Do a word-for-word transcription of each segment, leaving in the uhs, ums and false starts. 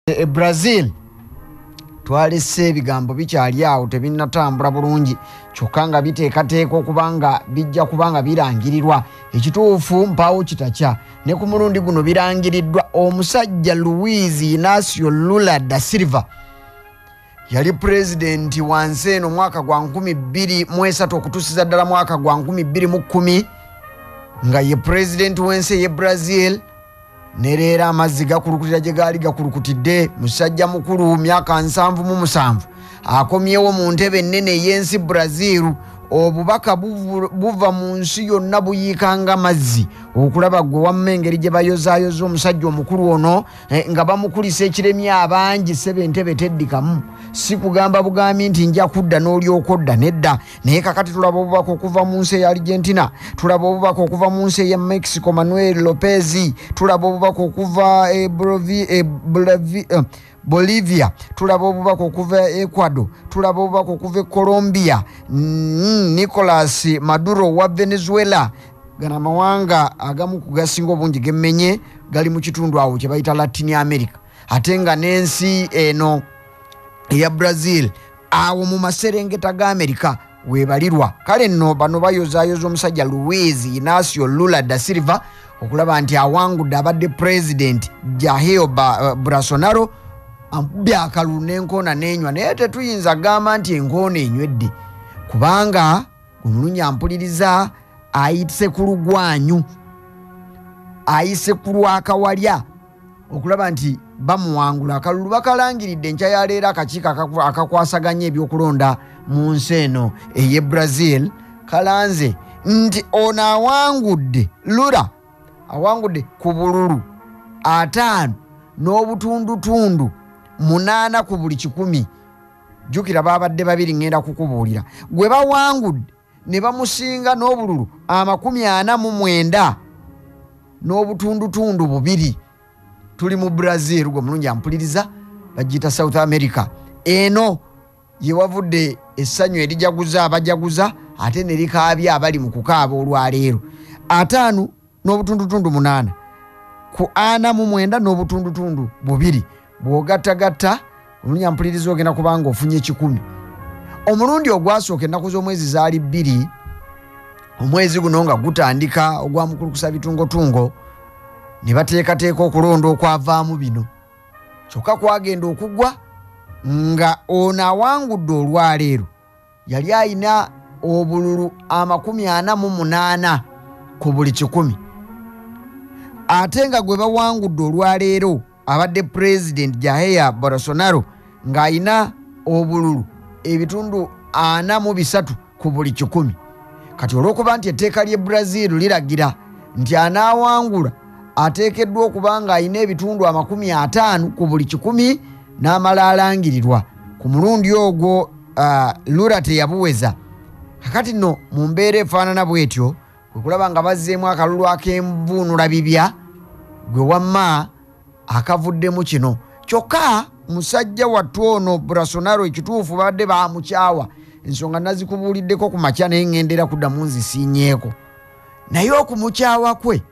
e Brazil twalese ebigambo bikyali awo tebinnatambula bulungi kyokka nga biteekateeka okubanga bijja kubanga birangirirwa ekituufu mpaawo kitakya ne ku mulundi guno birangiriddwa omusajja Luiz Inacio Lula da Silva yali pulezidenti wansi eno mwaka gwa nkumi bbiri mu esatu okutuusiza ddala mwaka gwa nkumi bbiri mu kkumi nga ye pulezidenti w'ensi ey'e Brazil ne leero amazzi gakulukutira gye gaali gakulukutidde musajja mukulu myaka nsanvu mu musanvu akomyewo mu ntebe ennene ey'ensi Brazil obubaka buva mu nsi yonna buyiikanga mazzi okulaba gwe wamma engeri gye bayozaayoza omusajja omukulu ono eh, nga bamukulisa ekiremya abangi sebe ntebe teddikamu si kugamba bugambi nti nja kudda n'olyoka odda nedda naye kakati tulaba obubaka okuva mu nsi eya Argentina tulaba obubaka okuva mu nsi eya Mexico Manuel Lopez tulaba obubaka okuva e Bolivia, e Bolivia, eh, Bolivia tulaba obubaka okuva Ecuador tulaba obubaka okuva Colombia mm, Nicolas Maduro wa Venezuela gana mawanga agamu kugasinga obungi gemmenye gali mu kitundu awo kye bayita Latin America ate nga n'ensi eno eya Brazil awo mu maserengeta ga America webalirwa kale nno bano bayozaayoza omusajja Luiz Inacio Lula da Silva okulaba nti awangudde abadde president Jair Bolsonaro akalulu n'enkoona n'enywa naye tetuyinza gamba nti enkoona enywedde kubanga omulunyi ampuliriza ayise ku lugwanyu ayise ku lwakawalya okulaba nti bamuwangula akalulu bakalangiridde enkya ya leero akakiiko akakwasaganya ebyokulonda mu nsi eno ey'e Brazil kalanze nti ono awangudde Lula awangudde ku bululu ataano n'obutundutundu munaana ku buli kikumi jukira babadde babiri ngenda kukubuulira gwe bawangudde ne bamusinga n'obululu amakumi ana mu mwenda n'obutundutundu bubiri tuli mu Brazil gwe mulungi ampuliriza bagiyita South America eno ye wavudde essanyu erijaguza abajaguza ate ne likaabya abali mu kukaaba olwaleero ataano n'obutundutundu munaana ku ana mu mwenda n'obutundutundu bubiri bw'ogattagatta omulunyi ampuliriza ogenda kubanga ofunye ekikumi omulundi ogwasooka ennaku z'omwezi zaali bbiri omwezi guno nga gutandika ogwamukulukusa bitungotungo ne bateekateeka okulonda okwavaamu bino kyokka kwagenda okugwa nga ono awangudde olwaleero yali ayina obululu amakumi ana mu munaana ku buli kikumi ate nga gwe bawangudde olwaleero abadde president Jair Bolsonaro ng'ayina obululu ebitundu ana mu bisatu ku buli kikumi kati olw'okuba nti etteeka ly'e Brazil liragira nti anaawangula ateekeddwa okuba ng'ayina ebitundu amakumi ataano ku buli kikumi n'amala alangirirwa ku mulundi ogwo uh, Lula teyabuweza kakati nno mu mbeera efaanana bw'etyo kwe kulaba nga bazzeemu akalulu ak'envuunula bibya gwe wamma akavuddemu kino kyokka musajja wattu ono Bolsonaro ekituufu badde baamukyawa ensonga nazikubuuliddeko ku makya naye ŋŋendera kuddamu nzisiinyeeko naye okumukyawa kwe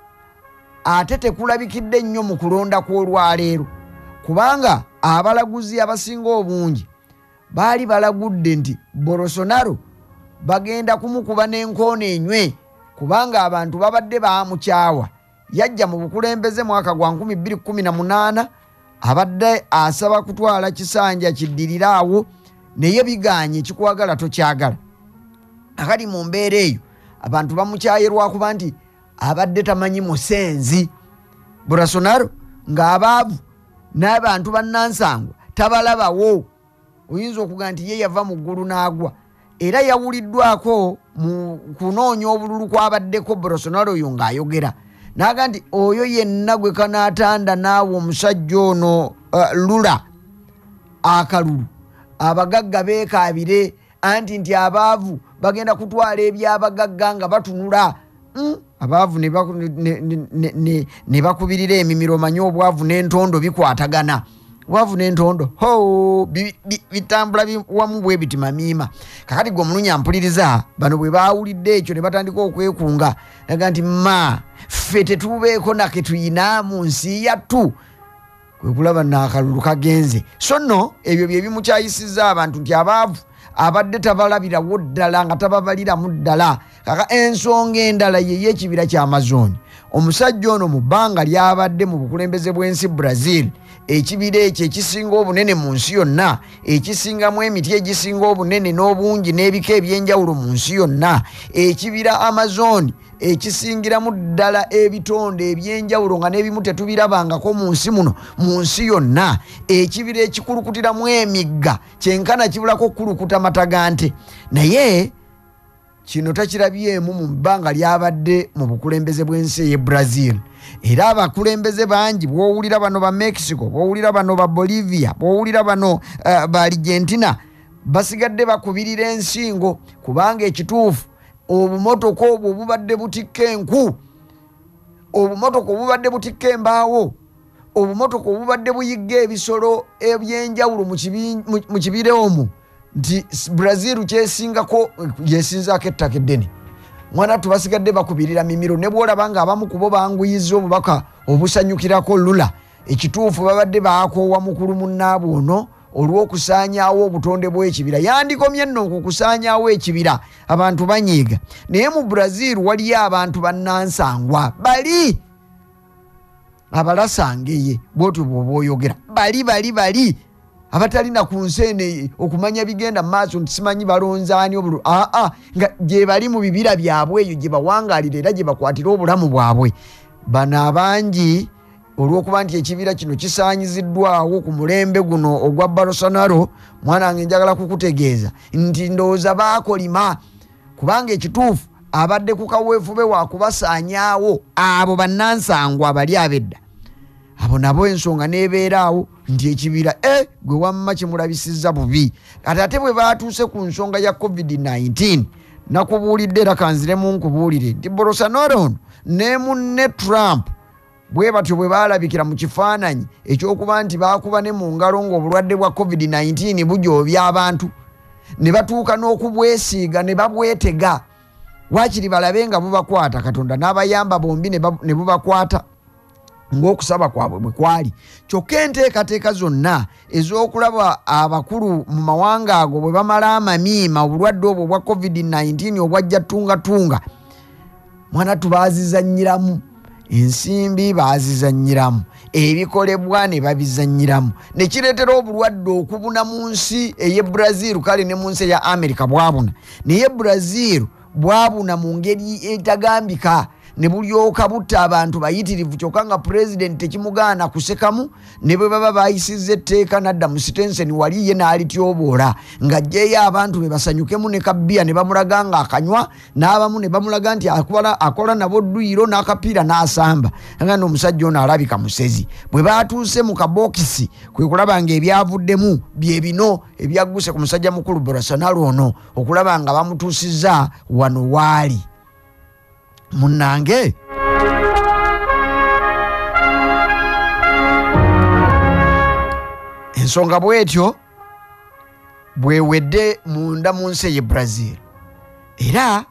ate tekulabikidde nnyo mu kulonda kw'olwaleero kubanga abalaguzi abasinga obungi baali balagudde nti Bolsonaro bagenda kumukuba n'enkoona enywe kubanga abantu babadde baamukyawa yajja mu bukulembeze mwaka gwa nkumi bbiri kkumi na munaana abadde asaba kutwala kisanja kiddiriraawo naye biganye ekikwagala tokyagala akali mu mbeera eyo abantu bamukyayirwa kuba nti abadde tamanyi musenzi Bolsonaro ng'abaavu n'abantu bannansangwa tabalabawo oyinza okuga nti ye yava mu ggulu n'agwa era yawuliddwako mu kunoonya obululu kwabaddeko Bolsonaro oyo ng'ayogera naga nti oyo yenna gwe kanaatanda naawe omusajja ono uh, Lula akalulu abagagga beekaabire anti nti abaavu bagenda kutwala ebyabagagga nga batunula mm, abaavu ne, ne, ne, ne, ne bakubirira emimiro manye obwavu n'entondo bikwatagana obwavu n'entondo ho bitambula bi, bi, wamu bwe biti mamiima kakati gwe omulunyi ampuliriza bano bwe baawulidde ekyo ne batandika okwekunga naga nti ma ffe tetubeeko nake tuyina mu nsi yattu kwe kulaba n'akalulu kagenze. So nno ebyo bye bimukyayisiza abantu nti abaavu abadde tabalabirawo ddala nga tababaliramu ddala. Kaka ensonga endala ye y'ekibira ky'Amazon. Omusajja ono mu bbanga lyabadde mu bukulembeze bw'ensi Brazil, ekibira ekyo ekisinga obunene mu nsi yonna, ekisingamu emiti egisinga obunene n'obungi n'ebika ebyenjawulo mu nsi yonna, ekibira Amazon ekisingiramu ddala ebitonde ebyenjawulo nga n'ebimu tetubirabangako mu nsi muno mu nsi yonna, ekibira ekikulukutiramu emigga kyenkana kibulako okukulukuta matagante. Naye kino takirabyemu mu bbanga lyabadde mu bukulembeze bw'ensi ey'e Brazil. Era abakulembeze bangi bw'owulira bano ba Mexico, bw'owulira bano ba Bolivia, bw'owulira bano uh, ba Argentina basigadde bakubirira ensingo kubanga ekituufu obumotoka obwo bubadde butikka enku, obumotoka obubadde butikka embaawo, obumotoka obubadde buyigga ebisolo ebyenjawulo mu kibira omwo, nti Brazil kyesingako yesinzaako ettaka eddene. Mwana tubasigadde bakubirira mimiro ne bw'olaba nga abamu kubo banguyizza obubaka obusanyukirako Lula. Ekituufu babadde baakoowa mukulu munnaabwe ono olw'okusaanyaawo obutonde bw'ekibira. Yandikomye nno okukusaanyaawo ekibira abantu banyiiga. Naye mu Brazil waliyo abantu bannansangwa bali abalasangeye bwotyo bw'oba oyogera bali bali bali abatalina ku nseene okumanya bigenda maaso nti simanyi balonzaani obulu aa nga gye bali mu bibira byabwe eyo gye bawangaalira era gye bakwatira obulamu bwabwe. Bano abangi olw'okuba nti ekibira kino kisaanyiziddwawo ku mulembe guno ogwa Bolsonaro, mwana wange njagala kukutegeeza nti ndowooza baakolima kubanga ekituufu abadde ku kaweefube wa kubasaanyaawo abo bannansangwa abali abedda. Abo nabo ensonga nebeeraawo nti ekibira e gwe wamma kimulabisizza bubi. Kati ate bwe baatuuse ku nsonga ya covid nineteen nakubuulidde era kanziremu nkubuulire nti Bolsonaro ono ne munne Trump bwe batyo bwe baalabikira mu kifaananyi ekyokuba nti baakuba ne mu ngalo ng'obulwadde bwa covid nineteen bujoobya abantu ne batuuka n'okubwesiiga ne babwetega waakiri balabe nga bubakwata. Katonda n'abayamba bombi ne bubakwata ng'okusaba kwabwe bwe kwali. Kyokka enteekateeka zonna ez'okulaba abakulu mu mawanga ago bwe bamala amamiima obulwadde obwo obwa covid nineteen obwajja tungatunga, mwana tubaazizannyiramu, ensimbi baazizannyiramu, ebikolebwa ne babizannyiramu, ne kireetera obulwadde okubuna mu nsi ey'e Brazil, kale ne mu nsi eya America bwabuna. Naye Brazil bwabuna mu ngeri etagambika ne bulyoka butta abantu bayitirivu kyokka nga president tekimugaana kusekamu. Ne bwe baba bayisizza etteeka nadda mu sitenseni wali ye n'alityoboola ng'ajjeeyo abantu be basanyukemu ne kabbiya ne bamulaga nga akanywa, n'abamu ne bamulaga nti akola nabo dduyiro n'akapiira n'asamba nga n'omusajja ono alabika musezi. Bwe baatuuse mu kabokisi kwe kulaba nga ebyavuddemu bye bino ebyagguse ku musajja mukulu Bolsonaro ono okulaba nga bamutuusizza wano waali. Munnange ensonga bwetyo bwewedde munda mu nsi ey'e Brazil. Era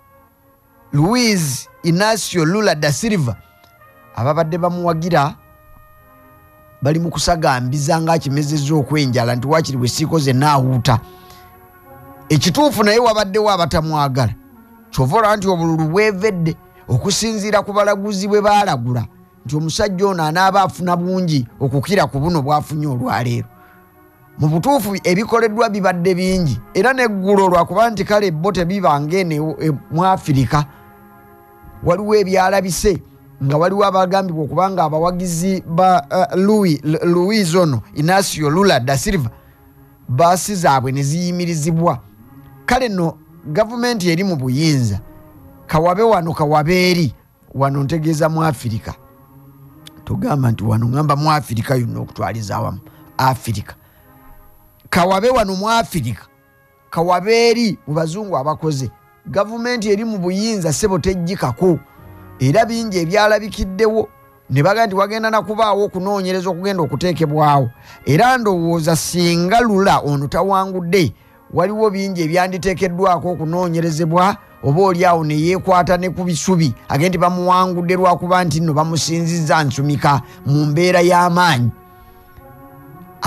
Luiz Inacio Lula da Silva ababadde bamuwagira bali mu kusagambiza ng'akimezezza okwenjala nti waakiri bwe siikoze naawuuta. Ekituufu naye wabaddewo abatamwagala. Kyova nti obululu bwevedde okusinziira ku balaguzi bwe baalagula nti omusajja ono anaaba afuna bungi okukira ku buno bwafunye olwaleero. Mu butuufu ebikoleddwa bibadde bingi era n'eggulo lwakuba nti kale bo tebiba ng'eno mu Afirika waliwo ebyalabise nga waliwo abagambibwa okuba nga abawagizi ba uh, Louis, Luiz ono Inacio Lula da Silva baasi zaabwe ne ziyimirizibwa. Kale no gavumenti eri mu buyinza kawabe wano kawabe eri wano ntegeeza mu Afirika. Tugamba nti wano ngamba mu Afirika yonna okutwaliza awamu Afirika. Kawabe wano mu Afirika kawabe eri mu bazungu abakoze. Gavumenti eri mu buyinza sebo tejjikako era bingi ebyalabikiddewo ne baga nti wagenda nakubaawo okunoonyereza okugenda okuteekebwawo. Era ndowooza singa Lula ono tawangudde waliwo bingi ebyanditeekeddwako okunoonyerezebwa oba oliawo ne yeekwata ne ku bisubi agenti bamuwangudde lwakuba nti nno bamusinzizza nsumika mu mbeera y'amaanyi.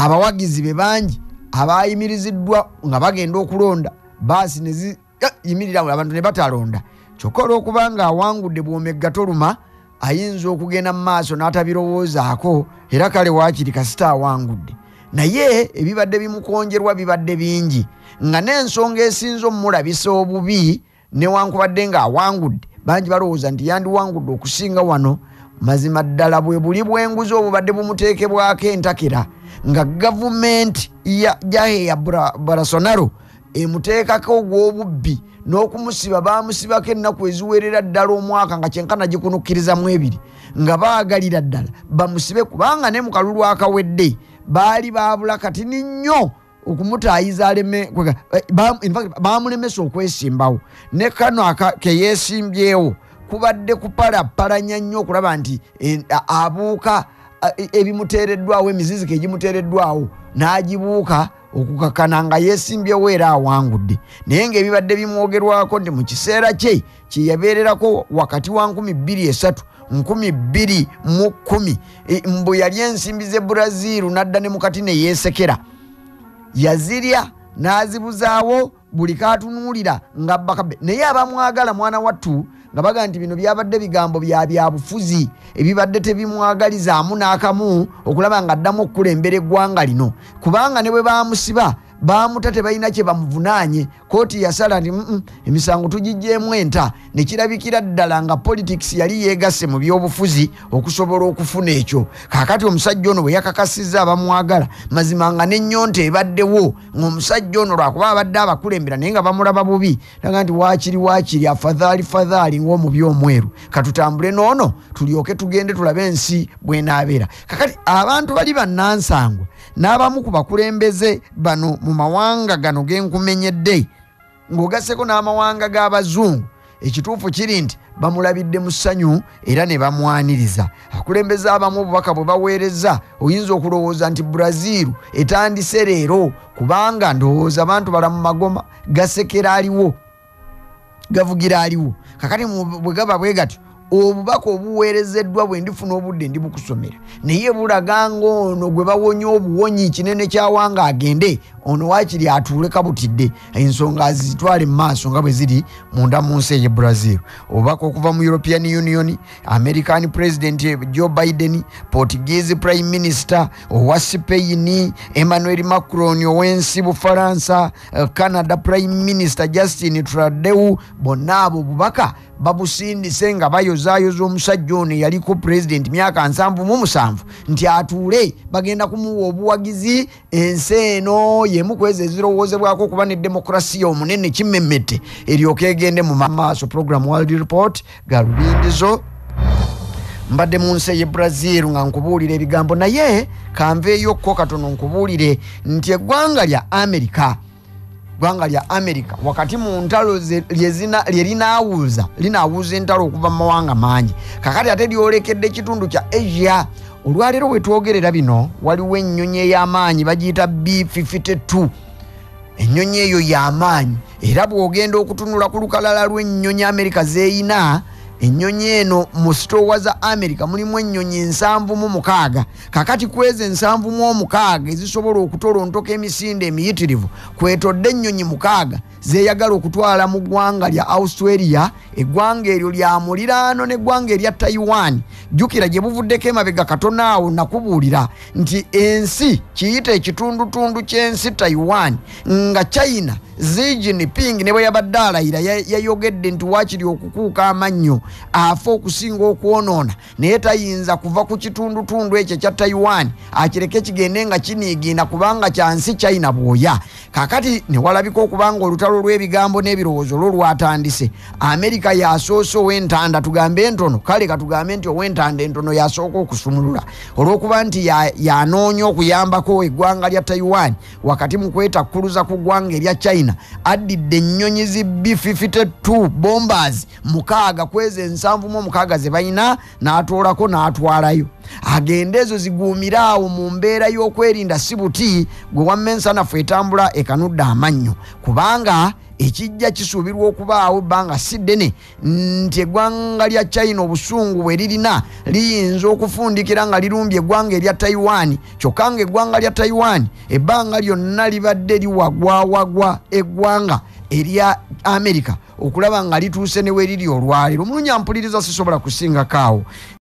abawagizi be bangi abayimiriziddwa nga bagenda okulonda baasi nezi yimirira abantu ne batalonda kyokolo okubanga awangudde bwomegga toluma ayinza okugenda mu maaso n'atabirowoozaako era kale waakiri kasita awangudde naye ebibadde bimukonjerwa bibadde bingi nga n'ensonga esinza omulabisa obubi newankubadde nga awangudde bangi balowooza nti yandiwangudde okusinga wano mazima ddala bwe buli bwenguzi obubadde bumuteekebwako entakera nga gavumenti ya jahe ya Bolsonaro emuteekako ogw'obubbi n'okumusiba bamusibako ennaku eziwerera ddala omwaka nga kyenkana gikunukkirizamu ebiri nga baagalira ddala bamusibe kubanga ne mu kalulu akawedde baali baabula kati nnyo okumutaayiza aleme baamulemesa okwesimbawo ne kano ke yeesimbyewo kubadde kupalapalanya nnyo okulaba nti abuuka ebimuteereddwawo emiziziko egimuteereddwawo n'agibuuka okukakana nga yeesimbyewo era awangudde naye ng'ebibadde bimwogerwako nti mu kiseera kye kyeyabeererako wakati wa nkumi bbiri esatu nkumi bbiri mu kkumi mbu yali ensimbi z'e Brazil n'adda ne mukati ne yeesekera yazirya n'azibuzaawo buli kaatunuulira nga bakabe naye abamwagala mwana wattu nga baga nti bino byabadde bigambo bya byabufuzi ebibadde tebimwagalizaamu n'akamu okulaba nga addamu okukulembera eggwanga lino kubanga ne bwe baamusiba baamuta tebalina kye bamuvunaanye kooti yasala nti emisango tugijjeemu enta ne kirabikira ddala nga politics yali yeegasse mu by'obufuzi okusobola okufuna ekyo kaakati omusajja ono bwe yakakasizza abamwagala mazima nga n'ennyonta ebaddewo ng'omusajja ono lwakuba abadde abakulembera naye nga bamulaba bubi naga nti waakiri waakiri afadhaali fadhaali ng'omubi omweru katutambule noono tulyoke tugende tulabe ensi bw'enaabeera kakati abantu bali bannansangwa n'abamu ku bakulembeze bano mu mawanga gano genkumenyedde ng'ogasseko n'amawanga g'abazungu ekituufu kiri nti bamulabidde mu ssanyu era ne bamwaniriza akulembeze abamu obubaka bwe baweereza oyinza okulowooza nti Brazil etandise leero kubanga ndowooza abantu bala mu magoma gasekera aliwo gavugira aliwo kakati bwe gaba bwe gatyo obubaka obuweerezeddwa bwe ndifuna obudde ndi bukusomera naye bulaga ng'ono gwe bawonye obuwonyi kinene kyawanga agende ono waakiri atuule kabutidde ensonga azitwale mu maaso nga bwe ziri munda mu nsi ey'e Brazil obubaka okuva mu European Union American President Joe Biden Portuguese Prime Minister owa Spain Emmanuel Macron ow'ensi Bufaransa Canada Prime Minister Justin Trudeau bonna abo obubaka babusindise nga bayozaayoza omusajja ono yaliko president myaka nsanvu mu musanvu nti atuule bagenda kumuwa obuwagizi ensi eno yemu kwezi ezirowoozebwako okuba ne demokrasiya omunene kimmemmette eryoka egende mu maaso program World Report galubindizo mbadde mu nsi ey'e Brazil nga nkubuulira ebigambo naye kanveeyokko katono nkubuulire nti eggwanga lya America gwanga lya America wakati mu ntalo lye linaawuuza linaawuuza entalo okuva mu mawanga mangi kakati ate lyolekedde ekitundu kya Asia olwaleero we twogerera bino waliwo ennyonyi ey'amaanyi bagiyita B fifty-two ennyonyi eyo y'amaanyi era bw'ogenda okutunula ku lukalala lw'ennyonyi America zeeyina ennyonyi eno mu sitowa za America mulimu ennyonyi ensanvu mu mukaaga kakati kweze ensanvu mu omukaaga ezisobola okutolontoka emisinde emiyitirivu kwetodde ennyonyi mukaaga zeeyagala okutwala mu ggwanga lya Australia eggwanga eryo lya muliraano n'eggwanga erya Taiwan jjukira gye buvuddeko emabega katono awo nakubuulira nti ensi kiyita ekitundutundu ky'ensi Taiwan nga China Xi Jinping ne bwe yabadde alayira yayogedde nti waakiri okukuuka amannyo afa okusinga okwonoona naye tayinza kuva ku kitundutundu ekyo kya Taiwan akireke kigende nga kiniigiina kubanga kyansi China bwoya kakati ne walabika okubanga olutalo lw'ebigambo n'ebirowoozo lwo lwatandise America yasoose ow'entanda tugambe entono kale katugambe nti ow'entanda entono yasooka okusumulula olw'okuba nti yanoonya okuyambako eggwanga lya Taiwan wakati mu kwetakkuluza ku ggwanga erya China addidde ennyonyi zi B fifty-two bombers mukaaga kweze ensanvu mu omukaaga ze balina n'atoolako n'atwalayo agenda ezo ziguumira awo mu mbeera y'okwerinda si buti gwe wamma ensanafu etambula ekanudde amannyo kubanga ekijja kisuubirwa okubaawo ebbanga si ddene nti eggwanga lya China obusungu bwe lirina liyinza okufundikira nga lirumbye eggwanga erya Taiwan kyokka nga eggwanga lya Taiwan ebbanga lyonna libadde liwagwawagwa eggwanga erya America okulaba nga lituuse ne we liri olwaleero. Omulunya mpuliriza sisobola kusingako awo.